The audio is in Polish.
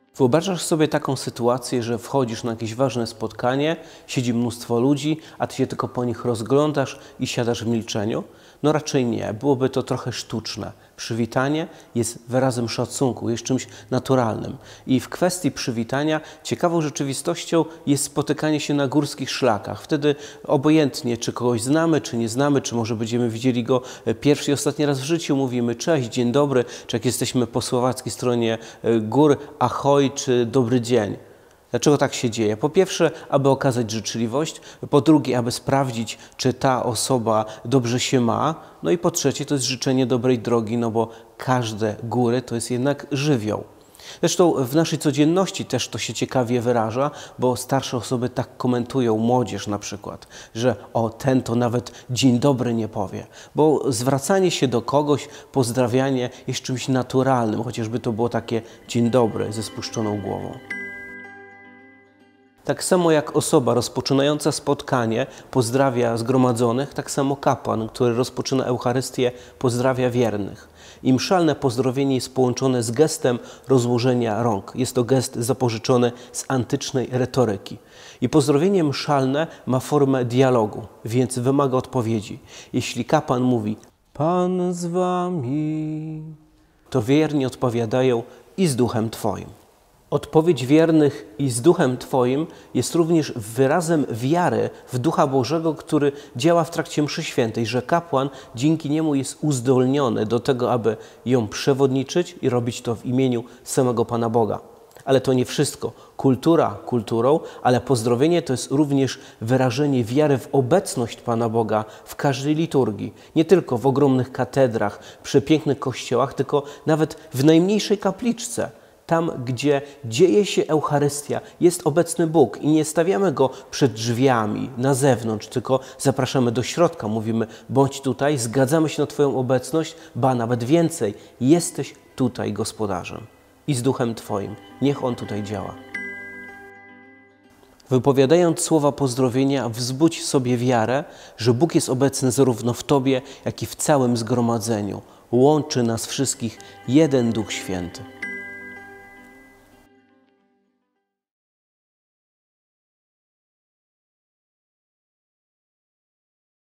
Wyobrażasz sobie taką sytuację, że wchodzisz na jakieś ważne spotkanie, siedzi mnóstwo ludzi, a ty się tylko po nich rozglądasz i siadasz w milczeniu? No raczej nie, byłoby to trochę sztuczne. Przywitanie jest wyrazem szacunku, jest czymś naturalnym. I w kwestii przywitania ciekawą rzeczywistością jest spotykanie się na górskich szlakach. Wtedy obojętnie, czy kogoś znamy, czy nie znamy, czy może będziemy widzieli go pierwszy i ostatni raz w życiu, mówimy cześć, dzień dobry, czy jak jesteśmy po słowackiej stronie gór, ahoj, czy dobry dzień. Dlaczego tak się dzieje? Po pierwsze, aby okazać życzliwość, po drugie, aby sprawdzić, czy ta osoba dobrze się ma, no i po trzecie, to jest życzenie dobrej drogi, no bo każde góry to jest jednak żywioł. Zresztą w naszej codzienności też to się ciekawie wyraża, bo starsze osoby tak komentują, młodzież na przykład, że o, ten to nawet dzień dobry nie powie, bo zwracanie się do kogoś, pozdrawianie jest czymś naturalnym, chociażby to było takie dzień dobry ze spuszczoną głową. Tak samo jak osoba rozpoczynająca spotkanie pozdrawia zgromadzonych, tak samo kapłan, który rozpoczyna Eucharystię, pozdrawia wiernych. I mszalne pozdrowienie jest połączone z gestem rozłożenia rąk. Jest to gest zapożyczony z antycznej retoryki. I pozdrowienie mszalne ma formę dialogu, więc wymaga odpowiedzi. Jeśli kapłan mówi Pan z wami, to wierni odpowiadają i z duchem Twoim. Odpowiedź wiernych i z Duchem Twoim jest również wyrazem wiary w Ducha Bożego, który działa w trakcie mszy świętej, że kapłan dzięki niemu jest uzdolniony do tego, aby ją przewodniczyć i robić to w imieniu samego Pana Boga. Ale to nie wszystko. Kultura kulturą, ale pozdrowienie to jest również wyrażenie wiary w obecność Pana Boga w każdej liturgii. Nie tylko w ogromnych katedrach, przepięknych kościołach, tylko nawet w najmniejszej kapliczce. Tam, gdzie dzieje się Eucharystia, jest obecny Bóg i nie stawiamy Go przed drzwiami, na zewnątrz, tylko zapraszamy do środka. Mówimy, bądź tutaj, zgadzamy się na Twoją obecność, ba nawet więcej, jesteś tutaj gospodarzem i z Duchem Twoim. Niech On tutaj działa. Wypowiadając słowa pozdrowienia, wzbudź sobie wiarę, że Bóg jest obecny zarówno w Tobie, jak i w całym zgromadzeniu. Łączy nas wszystkich jeden Duch Święty.